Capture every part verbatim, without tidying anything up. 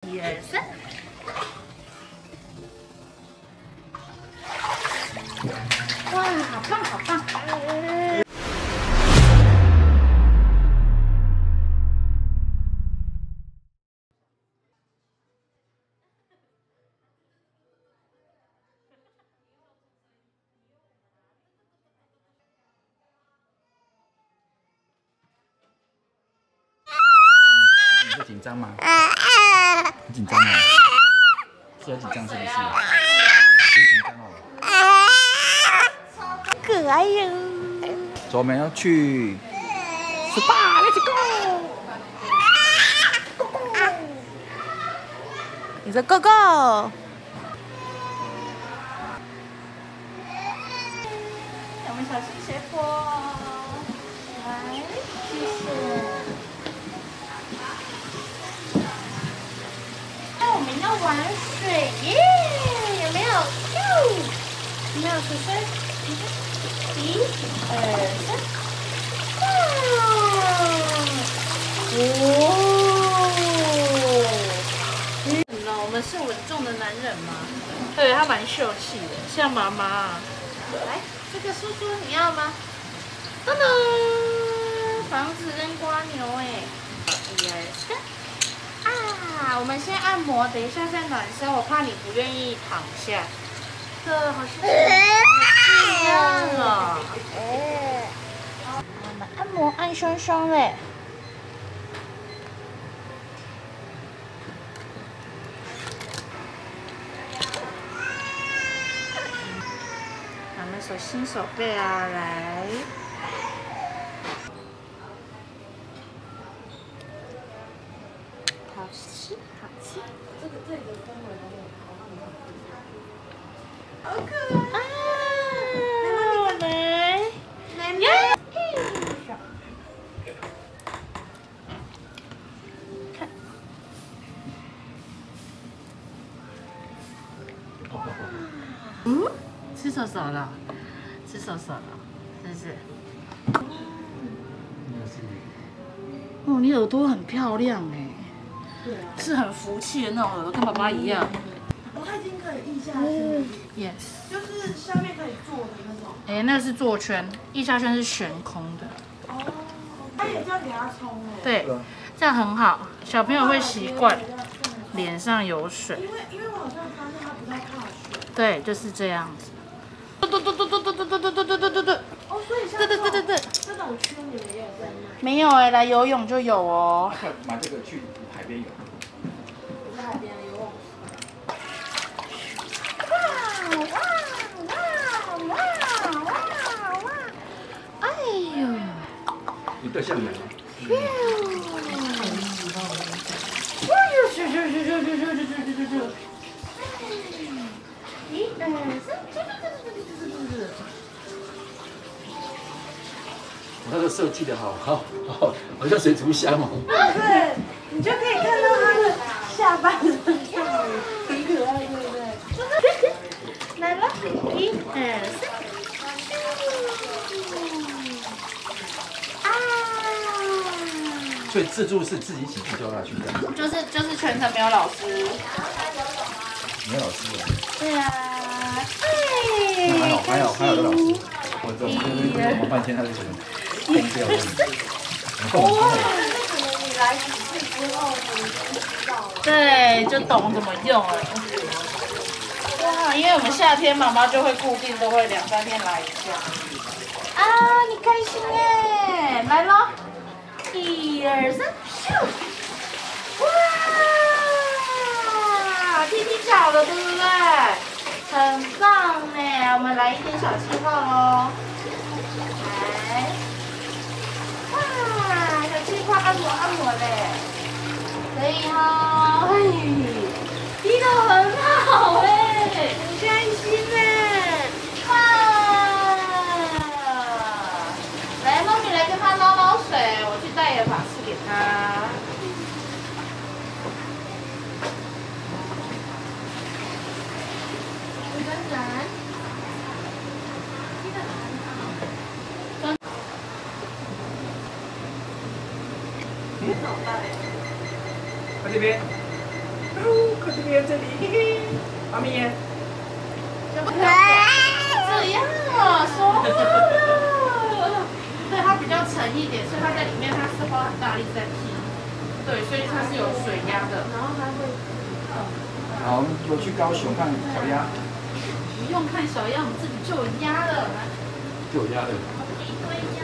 一二三。哇，好棒好棒！ 你会紧张吗？很紧张哦，是很紧张是不是？很紧张哦。 可爱哟！ 走，我们要去 S P A，Let's go！ 你说 Go Go！ 我们小心斜坡，来，谢谢。那我们要玩水耶，有没有？有没有水水？一、二、三，哇！嗯，我们是稳重的男人吗？对，他蛮秀气的，像妈妈。来，这个叔叔你要吗？噔噔，房子跟瓜牛哎，一二三，啊！我们先按摩，等一下再暖身，我怕你不愿意躺下。这好像这样啊。我们按摩按胸胸嘞。我们手心手背啊，来。好吃，好吃。这个这个氛围都好可爱啊！我们来来，看，嗯，吃手手了，吃手手了，是不是？哦，你耳朵很漂亮哎，对啊，是很福气的那种耳朵，跟爸爸一样。 哦，它已经可以腋下圈了 Yes， 就是下面可以坐的那种。 哎，那是坐圈，腋下圈是悬空的。 哦，它也叫牙冲哎。 对，这样很好，小朋友会习惯脸上有水。 因为因为我好像发现它不太怕水。 对，就是这样子。嘟嘟嘟嘟嘟嘟嘟嘟嘟嘟嘟嘟嘟。 哦，所以像对对对对对。 这种圈你们也有在卖？ 没有哎，来游泳就有哦。 买这个去海边游。 不是海边的游泳池。 哎呦！ 你对象没？ 哎呦！咻咻咻咻咻咻咻咻咻！一二三， 我那个设计的好好好，好像水族箱哦。 对，你就可以看到它的下半身这样子，很可爱，对不对？ 来了，一二三。 所以自助是自己一起去叫他去的。 就是就是全程没有老师。 没有老师的。 对啊。 还好还好还有个老师，我我我我半天他就可能疯掉了。 哇，那可能你来几次之后，你就知道了。 对，就懂怎么用了。哇，因为我们夏天妈妈就会固定都会两三天来一下。啊，你开心哎！来咯，一二三，咻！哇，踢踢脚了，对不对？很棒呢，我们来一点小气泡喽。来，哇，小气泡按摩按摩嘞，可以哈、哦，嘿，踢得很好哎，很开心哎，哇！来，妈咪来跟他捞捞水，我去带点法式给他。 在这边。 这里，嘿嘿，妈咪耶。 这样啊，说话了。对，它比较沉一点，所以它在里面它是花很大力在踢。对，所以它是有水压的。然后它会。 好，我们有去高雄看小鸭。 不用看小鸭，我们自己就有鸭了。 就有鸭的。 一堆鸭。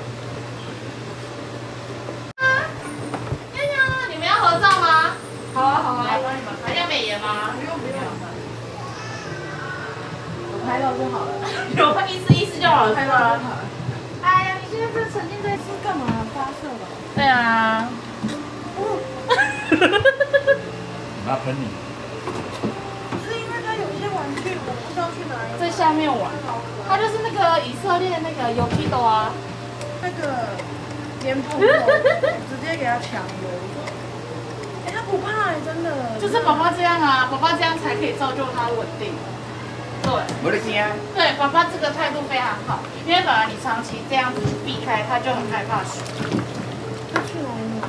啊，丫丫，你们要合照吗？好啊，好啊，来帮你们拍。要美颜吗？不用不用。 有拍到就好了。 有拍意思意思就好了， 拍到就好了。 哎呀，你现在这沉浸在是干嘛？发射了？ 对啊。 我要喷你。 是因为它有一些玩具，我不知道去哪里。 在下面玩，它就是那个以色列那个 Yokido 啊， 那个颠扑直接给它抢油。哎，它不怕哎，真的。 就是宝宝这样啊，宝宝这样才可以造就它稳定。对。 我的天。 对，宝宝这个态度非常好，因为反而你长期这样子避开，它就很害怕水。 它去哪里？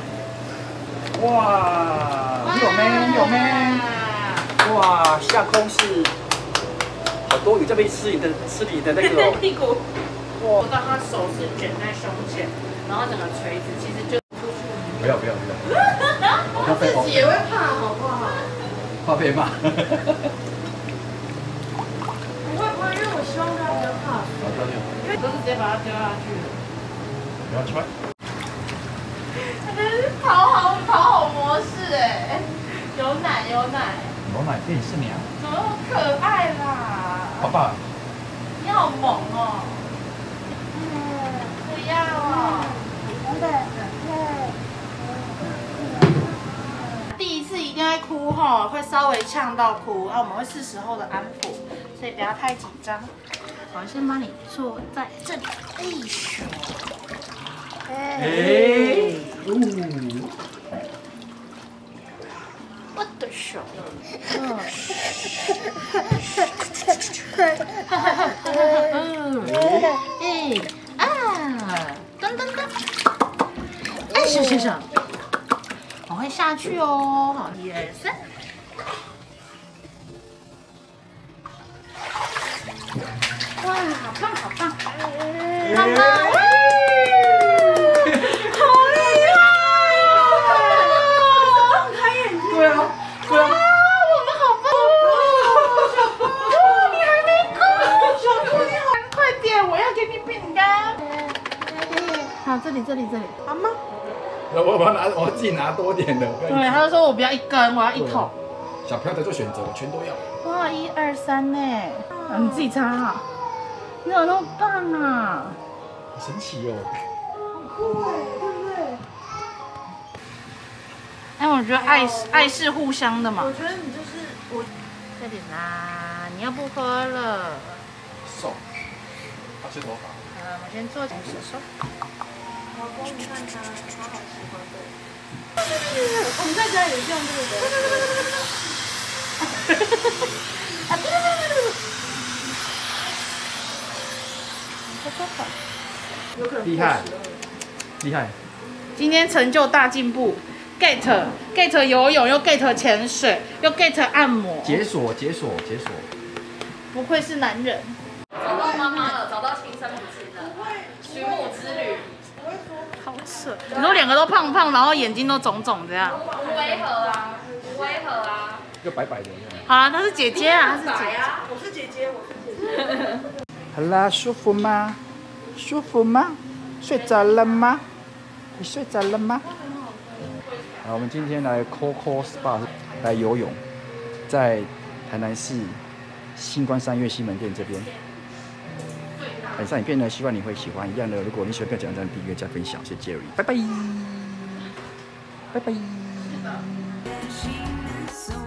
哇，有没有没？哇，下空是好多鱼在被吃你的吃你的那个屁股。我到他手是卷在胸前，然后整个锤子其实就。 不要不要不要。 他自己也会怕，好不好？ 怕被骂。 不会不会，因为我希望他不要怕。 好，交流。 因为都是直接把它丢下去了。 不要穿。 讨好讨好模式哎，有奶有奶。 牛奶店是娘。 怎么那么可爱啦？ 爸爸。 你好萌哦。嗯，不要哦。第一次一定会哭吼，会稍微呛到哭，啊，我们会是时候的安抚，所以不要太紧张。我先帮你坐在这里，哎咻。 哎，呜。 我的手。嗯。哎啊，噔噔噔。哎，行行行。我会下去哦，好，一二三。哇，好棒好棒！妈妈，好厉害哦！ 放开眼睛。 对啊，对啊。 我们好棒哦！哇，你还没哭，小兔你好，快点，我要给你饼干。好，这里这里这里， 好吗？ 我我要拿，我要自己拿多点的。 对，他就说我不要一根，我要一桶。 小朋友在做选择，我全都要。 哇，一二三呢，啊，你自己插啊！你怎么那么棒啊？ 好神奇哦！ 好酷哎，对不对？ 哎，我觉得爱是爱是互相的嘛。 我觉得你就是我。 这里啦，你又不喝了。 瘦，他吹头发。 呃，我先做点手手。 老公，你看他，他好喜欢的。我们在家也是用这个的。 啊！对对对对对。 有可能厉害，厉害！ 今天成就大进步 ，get get 游泳，又 get 潜水，又 get 按摩， 解锁解锁解锁。 不愧是男人。 找到妈妈了，找到亲生母亲了，寻母之旅。 好扯！你说两个都胖胖，然后眼睛都肿肿这样。 无违和啊，无违和啊。 就白白的。 好啦，她是姐姐啊，她是姐姐。 啊，我是姐姐，我是姐姐。 好啦，舒服吗？舒服吗？睡着了吗？你睡着了吗？好，我们今天来 Coco Spa 来游泳，在台南市新光三越西门店这边。以上影片呢，希望你会喜欢。一样的，如果你喜欢，不要讲赞、订阅、加分享，谢谢 Jerry， 拜拜，拜拜。